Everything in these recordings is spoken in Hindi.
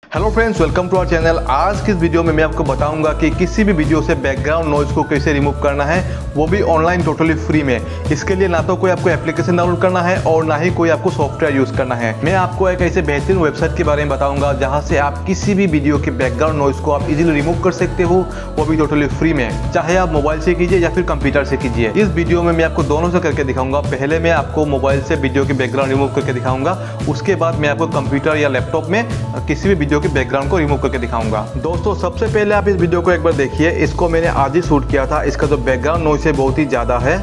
Hello friends, welcome to our channel. आज की इस वीडियो में मैं आपको बताऊंगा कि किसी भी वीडियो से बैकग्राउंड नॉइज को कैसे रिमूव करना है, वो भी ऑनलाइन टोटली फ्री में। इसके लिए ना तो कोई आपको एप्लीकेशन डाउनलोड करना है और ना ही कोई आपको सॉफ्टवेयर यूज़ करना है। मैं आपको एक ऐसे बेहतरीन वेबसाइट के बारे में बताऊंगा जहां से आप किसी भी वीडियो के बैकग्राउंड नॉइज को आप इजीली रिमूव कर सकते हो, वो भी टोटली फ्री में, चाहे आप मोबाइल से कीजिए या फिर कंप्यूटर से कीजिए। इस वीडियो में मैं आपको दोनों से करके दिखाऊंगा। पहले मैं आपको मोबाइल से वीडियो के बैकग्राउंड रिमूव करके दिखाऊंगा, उसके बाद मैं आपको कंप्यूटर या लैपटॉप में किसी भी वीडियो के बैकग्राउंड को रिमूव करके दिखाऊंगा। दोस्तों, सबसे पहले आप इस वीडियो को एक बार देखिए। इसको मैंने आज ही शूट किया था। इसका जो बैकग्राउंड नॉइज है बहुत ही ज्यादा है।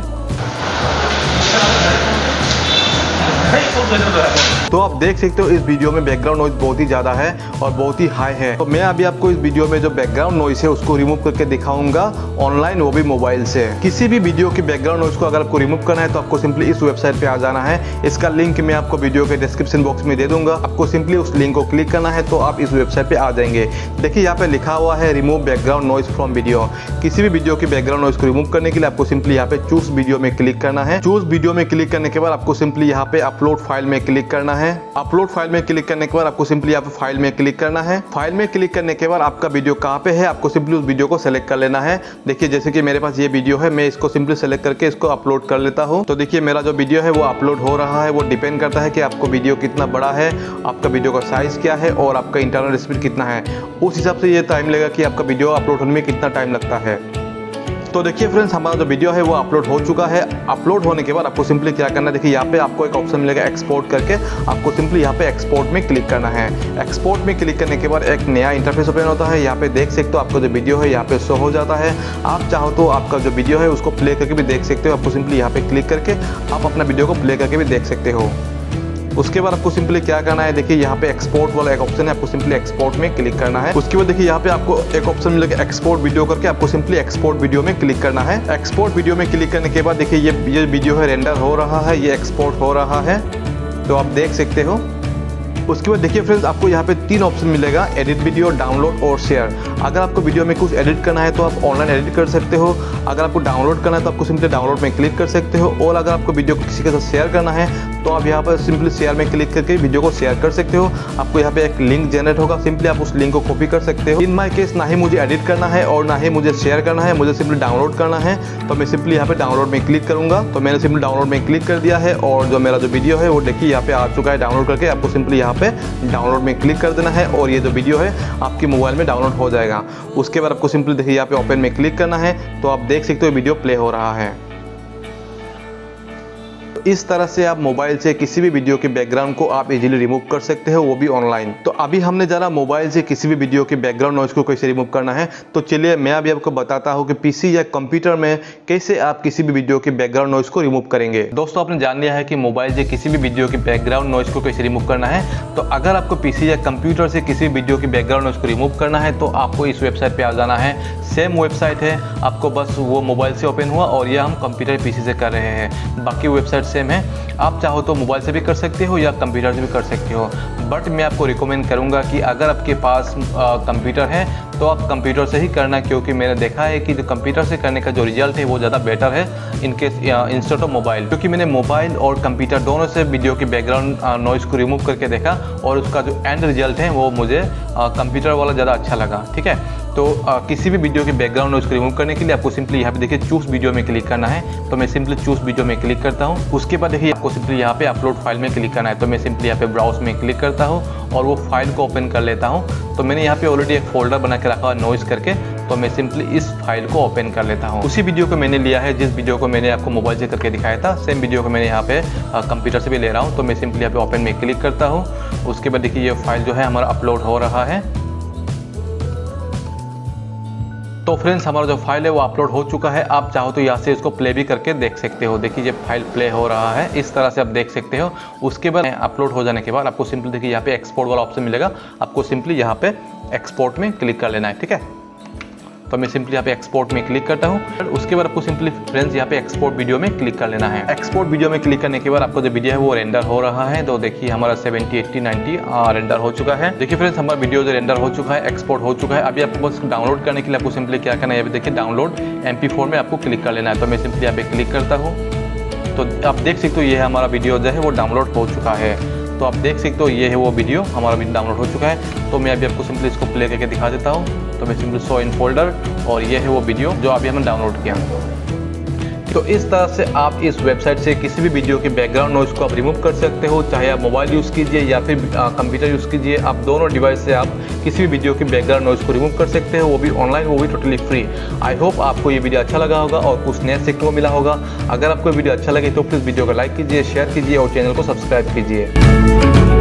तो आप देख सकते हो इस वीडियो में बैकग्राउंड नॉइज बहुत ही ज़्यादा है और बहुत ही हाई है। तो मैं अभी आपको इस वीडियो में जो बैकग्राउंड नॉइज है उसको रिमूव करके दिखाऊंगा ऑनलाइन, वो भी मोबाइल से। किसी भी वीडियो की बैकग्राउंड नॉइज को अगर आपको रिमूव करना है तो आपको सिंपली इस वेबसाइट पे आ जाना है। इसका लिंक मैं आपको वीडियो के डिस्क्रिप्शन बॉक्स में दे दूंगा। आपको सिंपली उस लिंक को क्लिक करना है तो आप इस वेबसाइट पे आ जाएंगे। देखिए यहाँ पे लिखा हुआ है remove background noise from video. किसी भी वीडियो की बैकग्राउंड नॉइज को रिमूव करने के लिए आपको सिंपली यहाँ पे चूज वीडियो में क्लिक करना है। चूज वीडियो में क्लिक करने के बाद आपको सिंपली यहाँ पे अपलोड फाइल में क्लिक करना है। अपलोड फाइल में क्लिक करने के बाद आपको सिंपली यहाँ पे फाइल में क्लिक करना है। फाइल में क्लिक करने के बाद आपका वीडियो कहाँ पे है, आपको सिंपली उस वीडियो को सेलेक्ट कर लेना है। देखिए जैसे कि मेरे पास ये वीडियो है, मैं इसको सिंपली सेलेक्ट करके इसको अपलोड कर लेता हूँ। तो देखिए मेरा जो वीडियो है वो अपलोड हो रहा है। वो डिपेंड करता है कि आपको वीडियो कितना बड़ा है, आपका वीडियो का साइज क्या है और आपका इंटरनल स्पीड कितना है। उस हिसाब से ये टाइम लगेगा कि आपका वीडियो अपलोड होने में कितना टाइम लगता है। तो देखिए फ्रेंड्स, हमारा जो वीडियो है वो अपलोड हो चुका है। अपलोड होने के बाद आपको सिंपली क्या करना है, देखिए यहाँ पे आपको एक ऑप्शन मिलेगा एक्सपोर्ट करके। आपको सिंपली यहाँ पे एक्सपोर्ट में क्लिक करना है। एक्सपोर्ट में क्लिक करने के बाद एक नया इंटरफेस ओपन होता है। यहाँ पे देख सकते हो आपका जो वीडियो है यहाँ पे शो हो जाता है। आप चाहो तो आपका जो वीडियो है उसको प्ले करके भी देख सकते हो। आपको सिंपली यहाँ पे क्लिक करके आप अपना वीडियो को प्ले करके भी देख सकते हो। उसके बाद आपको सिंपली क्या करना है, देखिए यहाँ पे एक्सपोर्ट वाला एक ऑप्शन है, आपको सिंपली एक्सपोर्ट में क्लिक करना है। उसके बाद देखिए यहाँ पे आपको एक ऑप्शन मिलेगा एक्सपोर्ट वीडियो करके। आपको सिंपली एक्सपोर्ट वीडियो में क्लिक करना है। एक्सपोर्ट वीडियो में क्लिक करने के बाद देखिए ये वीडियो है रेंडर हो रहा है, ये एक्सपोर्ट हो रहा है, तो आप देख सकते हो। उसके बाद देखिए फ्रेंड्स, आपको यहाँ पे 3 ऑप्शन मिलेगा, एडिट वीडियो, डाउनलोड और शेयर। अगर आपको वीडियो में कुछ एडिट करना है तो आप ऑनलाइन एडिट कर सकते हो। अगर आपको डाउनलोड करना है तो आपको सिंपली डाउनलोड में क्लिक कर सकते हो। और अगर आपको वीडियो को किसी के साथ शेयर करना है तो आप यहाँ पर सिंपली शेयर में क्लिक करके वीडियो को शेयर कर सकते हो। आपको यहाँ पे एक लिंक जनरेट होगा, सिंपली आप उस लिंक को कॉपी कर सकते हो। इन माई केस ना ही मुझे एडिट करना है और ना ही मुझे शेयर करना है, मुझे सिंपली डाउनलोड करना है। तो मैं सिंपली यहाँ पे डाउनलोड में क्लिक करूँगा। तो मैंने सिंपली डाउनलोड में क्लिक कर दिया है और जो मेरा जो वीडियो है वो देखिए यहाँ पे आ चुका है डाउनलोड करके। आपको सिंपली यहाँ पे डाउनलोड में क्लिक कर देना है और ये जो वीडियो है आपके मोबाइल में डाउनलोड हो जाएगा। उसके बाद आपको सिंपली देखिए यहाँ पे ओपन में क्लिक करना है, तो आप देख सकते हो वीडियो प्ले हो रहा है। इस तरह से आप मोबाइल से किसी भी वीडियो के बैकग्राउंड को आप इजीली रिमूव कर सकते हो, वो भी ऑनलाइन। तो अभी हमने जरा मोबाइल से किसी भी वीडियो के बैकग्राउंड नॉइज को कैसे रिमूव करना है, तो चलिए मैं अभी आपको बताता हूं कि पीसी या कंप्यूटर में कैसे आप किसी भी वीडियो के बैकग्राउंड नॉइज को रिमूव करेंगे। दोस्तों, आपने जान लिया है कि मोबाइल से किसी भी वीडियो के बैकग्राउंड नॉइज को कैसे रिमूव करना है। तो अगर आपको पीसी या कंप्यूटर से किसी वीडियो की बैकग्राउंड नॉइज को रिमूव करना है तो आपको इस वेबसाइट पर आ जाना है। सेम वेबसाइट है, आपको बस वो मोबाइल से ओपन हुआ और ये हम कंप्यूटर पीसी से कर रहे हैं। बाकी वेबसाइट सेम है, आप चाहो तो मोबाइल से भी कर सकते हो या कंप्यूटर से भी कर सकते हो। बट मैं आपको रिकमेंड करूंगा कि अगर आपके पास कंप्यूटर है तो आप कंप्यूटर से ही करना, क्योंकि मैंने देखा है कि जो कंप्यूटर से करने का जो रिजल्ट है वो ज़्यादा बेटर है इनकेस इंस्टेड ऑफ मोबाइल। क्योंकि मैंने मोबाइल और कंप्यूटर दोनों से वीडियो की बैकग्राउंड नॉइज़ को रिमूव करके देखा और उसका जो एंड रिजल्ट है वो मुझे कंप्यूटर वाला ज़्यादा अच्छा लगा। ठीक है, तो किसी भी वीडियो के बैकग्राउंड नॉइज़ को रिमूव करने के लिए आपको सिंपली यहाँ पे देखिए चूज़ वीडियो में क्लिक करना है। तो मैं सिंपली चूज़ वीडियो में क्लिक करता हूँ। उसके बाद देखिए आपको सिंपली यहाँ पे अपलोड फाइल में क्लिक करना है। तो मैं सिंपली यहाँ पे ब्राउज में क्लिक करता हूँ और वो फाइल को ओपन कर लेता हूँ। तो मैंने यहाँ पे ऑलरेडी एक फोल्डर बना के रखा है नॉइज़ करके, तो मैं सिंपली इस फाइल को ओपन कर लेता हूँ। उसी वीडियो को मैंने लिया है जिस वीडियो को मैंने आपको मोबाइल से करके दिखाया था, सेम वीडियो को मैंने यहाँ पे कंप्यूटर से भी ले रहा हूँ। तो मैं सिंपली यहाँ पे ओपन में क्लिक करता हूँ। उसके बाद देखिए ये फाइल जो है हमारा अपलोड हो रहा है। तो फ्रेंड्स, हमारा जो फाइल है वो अपलोड हो चुका है। आप चाहो तो यहाँ से इसको प्ले भी करके देख सकते हो। देखिए ये फाइल प्ले हो रहा है, इस तरह से आप देख सकते हो। उसके बाद अपलोड हो जाने के बाद आपको सिंपली देखिए यहाँ पे एक्सपोर्ट वाला ऑप्शन मिलेगा। आपको सिंपली यहाँ पे एक्सपोर्ट में क्लिक कर लेना है। ठीक है, तो मैं सिंपली यहाँ पे एक्सपोर्ट में क्लिक करता हूँ। उसके बाद आपको सिंपली फ्रेंड्स यहाँ पे एक्सपोर्ट वीडियो में क्लिक कर लेना है। एक्सपोर्ट वीडियो में क्लिक करने के बाद आपको जो वीडियो है वो रेंडर हो रहा है। तो देखिए हमारा 70, 80, 90 रेंडर हो चुका है। देखिए फ्रेंड्स, हमारा वीडियो जो रेंडर हो चुका है, एक्सपोर्ट हो चुका है। अभी आपको बस डाउनलोड करने के लिए आपको सिंपली क्या करना है, अभी देखिए डाउनलोड MP4 में आपको क्लिक कर लेना है। तो मैं सिंपली यहाँ पे क्लिक करता हूँ। तो आप देख सकते हो ये हमारा वीडियो जो है वो डाउनलोड हो चुका है। तो आप देख सकते हो ये है वो वीडियो, हमारा वीडियो डाउनलोड हो चुका है। तो मैं अभी आपको सिंपली इसको प्ले करके दिखा देता हूँ। तो मैं सिंपली शो इन फोल्डर और ये है वो वीडियो जो अभी हमने डाउनलोड किया। तो इस तरह से आप इस वेबसाइट से किसी भी वीडियो की बैकग्राउंड नॉइज़ को आप रिमूव कर सकते हो, चाहे आप मोबाइल यूज़ कीजिए या फिर कंप्यूटर यूज़ कीजिए। आप दोनों डिवाइस से आप किसी भी वीडियो की बैकग्राउंड नॉइज़ को रिमूव कर सकते हो, वो भी ऑनलाइन, वो भी टोटली फ्री। आई होप आपको ये वीडियो अच्छा लगा होगा और कुछ नया सीखने को मिला होगा। अगर आपको वीडियो अच्छा लगे तो प्लीज़ वीडियो को लाइक कीजिए, शेयर कीजिए और चैनल को सब्सक्राइब कीजिए।